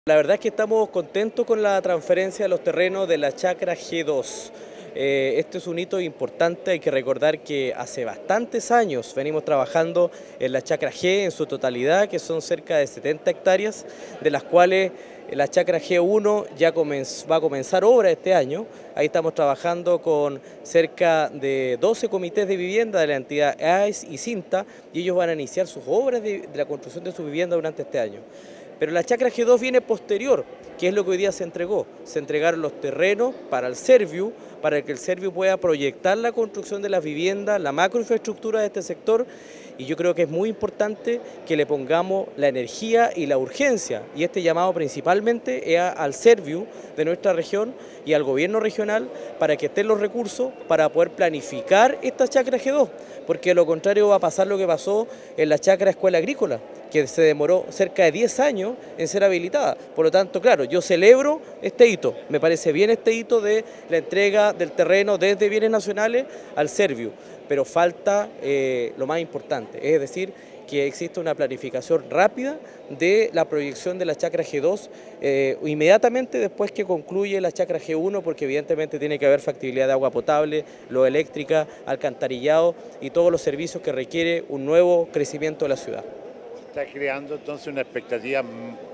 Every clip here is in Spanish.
La verdad es que estamos contentos con la transferencia de los terrenos de la chacra G2. Este es un hito importante, hay que recordar que hace bastantes años venimos trabajando en la chacra G en su totalidad, que son cerca de 70 hectáreas, de las cuales la chacra G1 ya va a comenzar obra este año. Ahí estamos trabajando con cerca de 12 comités de vivienda de la entidad AES y Cinta, y ellos van a iniciar sus obras de la construcción de su vivienda durante este año. Pero la chacra G2 viene posterior, que es lo que hoy día se entregó. Se entregaron los terrenos para el Serviu, para que el Serviu pueda proyectar la construcción de las viviendas, la macroinfraestructura de este sector, y yo creo que es muy importante que le pongamos la energía y la urgencia, y este llamado principalmente es al Serviu de nuestra región y al gobierno regional para que estén los recursos para poder planificar esta chacra G2, porque de lo contrario va a pasar lo que pasó en la chacra Escuela Agrícola, que se demoró cerca de 10 años en ser habilitada. Por lo tanto, claro, yo celebro este hito, me parece bien este hito de la entrega del terreno desde bienes nacionales al Serviu, pero falta lo más importante, es decir, que existe una planificación rápida de la proyección de la chacra G2 inmediatamente después que concluye la chacra G1, porque evidentemente tiene que haber factibilidad de agua potable, luz eléctrica, alcantarillado y todos los servicios que requiere un nuevo crecimiento de la ciudad. ¿Está creando entonces una expectativa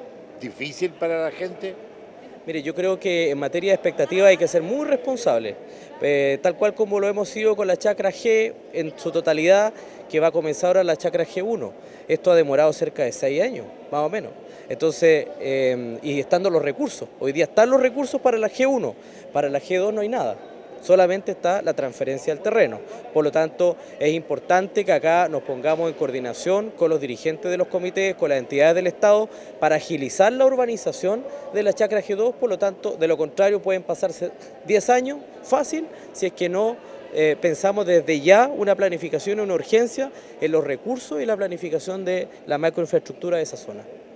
difícil para la gente? Mire, yo creo que en materia de expectativa hay que ser muy responsable, tal cual como lo hemos sido con la chacra G en su totalidad, que va a comenzar ahora la chacra G1. Esto ha demorado cerca de 6 años, más o menos. Entonces, y estando los recursos, hoy día están los recursos para la G1, para la G2 no hay nada. Solamente está la transferencia del terreno. Por lo tanto, es importante que acá nos pongamos en coordinación con los dirigentes de los comités, con las entidades del Estado, para agilizar la urbanización de la chacra G2. Por lo tanto, de lo contrario pueden pasarse 10 años fácil si es que no pensamos desde ya una planificación, una urgencia en los recursos y la planificación de la macroinfraestructura de esa zona.